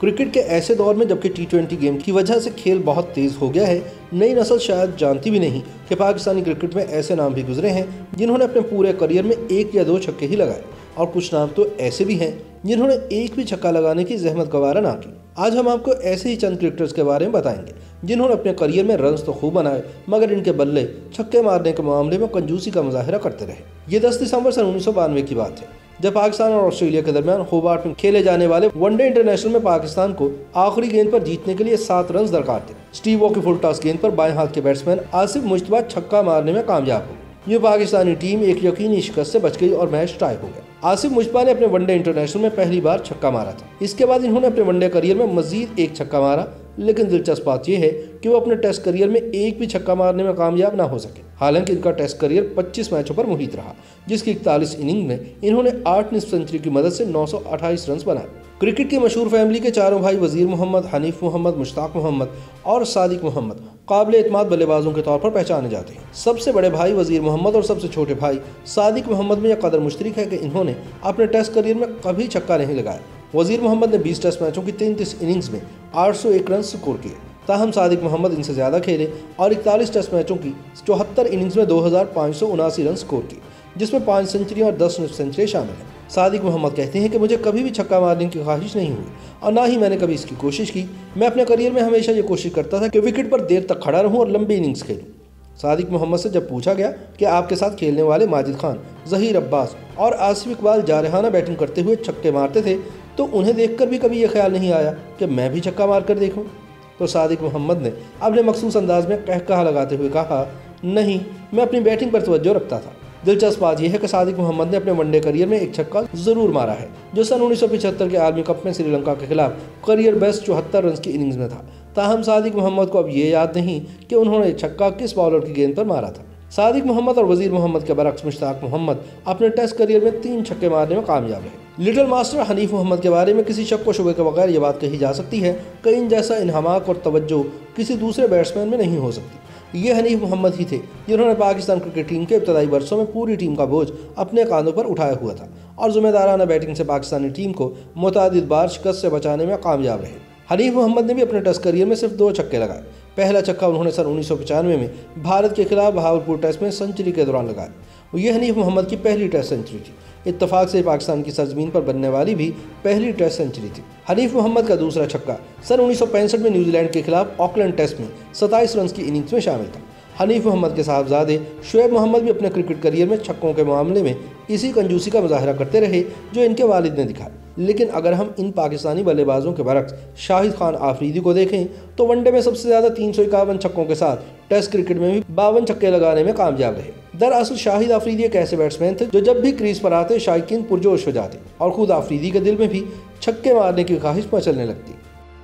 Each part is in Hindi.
क्रिकेट के ऐसे दौर में जबकि T20 गेम की वजह से खेल बहुत तेज हो गया है, नई नस्ल शायद जानती भी नहीं कि पाकिस्तानी क्रिकेट में ऐसे नाम भी गुजरे हैं जिन्होंने अपने पूरे करियर में 1 या 2 छक्के ही लगाए, और कुछ नाम तो ऐसे भी हैं जिन्होंने एक भी छक्का लगाने की जहमत गवारा ना की। आज हम आपको ऐसे ही चंद क्रिकेटर्स के बारे में बताएंगे जिन्होंने अपने करियर में रन्स तो खूब बनाए, मगर इनके बल्ले छक्के मारने के मामले में कंजूसी का मुजाहिरा करते रहे। ये 10 दिसंबर सन 1992 की बात है, जब पाकिस्तान और ऑस्ट्रेलिया के दरमियान होबार्ट में खेले जाने वाले वनडे इंटरनेशनल में पाकिस्तान को आखिरी गेंद पर जीतने के लिए 7 रन दरकार थे। स्टीव वॉ की फुल टॉस गेंद पर बाएं हाथ के बैट्समैन आसिफ मुश्तबा छक्का मारने में कामयाब हो। ये पाकिस्तानी टीम एक यकीनी शिकस्त से बच गई और मैच टाई हो गया। आसिफ मुश्तबा ने अपने वनडे इंटरनेशनल में पहली बार छक्का मारा था। इसके बाद इन्होंने अपने वनडे करियर में मजीद एक छक्का मारा, लेकिन दिलचस्प बात यह है कि वो अपने टेस्ट करियर में एक भी छक्का मारने में कामयाब ना हो सके। हालांकि इनका टेस्ट करियर 25 मैचों पर मुहित रहा, जिसकी 41 इनिंग में इन्होंने 8 निस्फ सेंचुरी की मदद से 928 रन बनाए। क्रिकेट की मशहूर फैमिली के चारों भाई वजीर मोहम्मद, हनीफ मोहम्मद, मुश्ताक मोहम्मद और सादिक मोहम्मद काबिल एतमाद बल्लेबाजों के तौर पर पहचाने जाते हैं। सबसे बड़े भाई वजीर मोहम्मद और सबसे छोटे भाई सादिक मोहम्मद में यह कदर मुश्तरक है कि इन्होंने अपने टेस्ट करियर में कभी छक्का नहीं लगाया। वजीर मोहम्मद ने 20 टेस्ट मैचों की 33 इनिंग्स में 801 रन स्कोर किए, ताहम सादिक मोहम्मद इनसे ज़्यादा खेले और 41 टेस्ट मैचों की 74 इनिंग्स में 2579 रन स्कोर किए, जिसमें 5 सेंचुरी और 10 सेंचुरी शामिल हैं। सादिक मोहम्मद कहते हैं कि मुझे कभी भी छक्का मारने की ख्वाहिश नहीं हुई और ना ही मैंने कभी इसकी कोशिश की। मैं अपने करियर में हमेशा ये कोशिश करता था कि विकेट पर देर तक खड़ा रहूं और लंबी इनिंग्स खेलूं। सादिक मोहम्मद से जब पूछा गया कि आपके साथ खेलने वाले माजिद खान, जहीर अब्बास और आसिफ इकबाल जारहाना बैटिंग करते हुए छक्के मारते थे, तो उन्हें देखकर भी कभी ये ख्याल नहीं आया कि मैं भी छक्का मार कर देखूं? तो सादिक मोहम्मद ने अपने मखसूस अंदाज में कहकहा लगाते हुए कहा, नहीं, मैं अपनी बैटिंग पर तवज्जो रखता था। दिलचस्प बात यह है कि सादिक मोहम्मद ने अपने वनडे करियर में एक छक्का जरूर मारा है, जो सन 1975 के आलमी कप में श्रीलंका के खिलाफ करियर बेस्ट 74 रन की इनिंग्स में था। ताहम सादिक मोहम्मद को अब ये याद नहीं कि उन्होंने छक्का किस बॉलर की गेंद पर मारा था। सादिक मोहम्मद और वजीर मोहम्मद के बरक्स मुश्ताक मोहम्मद अपने टेस्ट करियर में 3 छक्के मारने में कामयाब रहे। लिटिल मास्टर हनीफ मोहम्मद के बारे में किसी शक व शुबे के बगैर ये बात कही जा सकती है कि इन जैसा इन्हमाक और तवज्जो किसी दूसरे बैट्समैन में नहीं हो सकती। ये हनीफ मोहम्मद ही थे जिन्होंने पाकिस्तान क्रिकेट टीम के इब्तदाई वर्षों में पूरी टीम का बोझ अपने कांधों पर उठाया हुआ था और जिम्मेदाराना बैटिंग से पाकिस्तानी टीम को मुतअद्दिद बार शिकस्त से बचाने में कामयाब रहे। हनीफ मोहम्मद ने भी अपने टेस्ट करियर में सिर्फ 2 छक्के लगाए। पहला छक्का उन्होंने सन 1995 में भारत के खिलाफ बहावलपुर टेस्ट में सेंचुरी के दौरान लगाया। ये हनीफ मोहम्मद की पहली टेस्ट सेंचुरी थी। इत्तफाक से पाकिस्तान की सरजमीन पर बनने वाली भी पहली टेस्ट सेंचुरी थी। हनीफ मोहम्मद का दूसरा छक्का सन 1965 में न्यूजीलैंड के खिलाफ ऑकलैंड टेस्ट में 27 रन की इनिंग्स में शामिल था। हनीफ मोहम्मद के साहबजादे शुएब मोहम्मद भी अपने क्रिकेट करियर में छक्कों के मामले में इसी कंजूसी का मुजाहिरा करते रहे जो इनके वालिद ने दिखाया। लेकिन अगर हम इन पाकिस्तानी बल्लेबाजों के बरक्स शाहिद खान आफरीदी को देखें तो वनडे में सबसे ज़्यादा 351 छक्कों के साथ टेस्ट क्रिकेट में भी 52 छक्के लगाने में कामयाब रहे। दरअसल शाहिद आफरीदी एक ऐसे बैट्समैन थे जो जब भी क्रीज पर आते शायकीन पुरजोश हो जाते और खुद आफरीदी के दिल में भी छक्के मारने की ख्वाहिश मचलने लगती।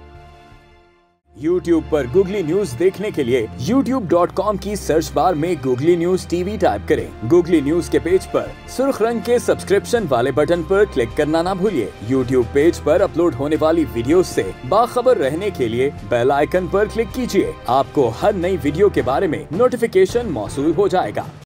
YouTube पर गूगली न्यूज देखने के लिए youtube.com की सर्च बार में गूगली न्यूज टीवी टाइप करें। गूगली न्यूज के पेज पर सुर्ख रंग के सब्सक्रिप्शन वाले बटन पर क्लिक करना ना भूलिए। YouTube पेज पर अपलोड होने वाली वीडियोस से बाखबर रहने के लिए बेल आइकन पर क्लिक कीजिए। आपको हर नई वीडियो के बारे में नोटिफिकेशन मौसूल हो जाएगा।